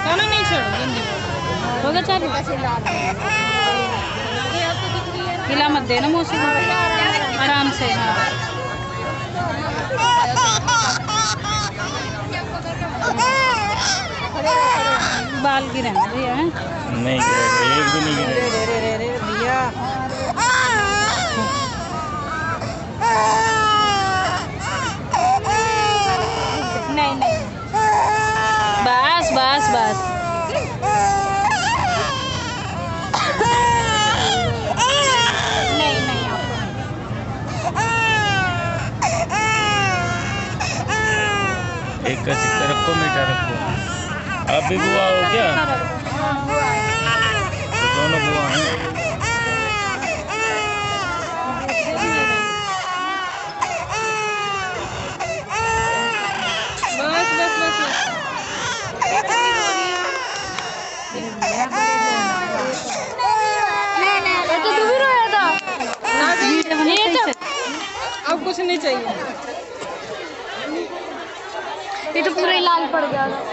खाना नहीं छोड़ो जल्दी होगा चालू। हिला मत देना मौसी को, आराम से। हाँ बाल गिरे भैया हैं? नहीं गिरे, एक भी नहीं गिरे भैया। नहीं नहीं बस बस बस। नहीं नहीं एक का सिक्का रखो, मीठा रखो। आप भी बुआ हो क्या? तो दोनों बुआ हैं। बस बस बस बस। तो तू भी रोया था? अब कुछ नहीं चाहिए। ये तो पूरा ही लाल पड़ गया था।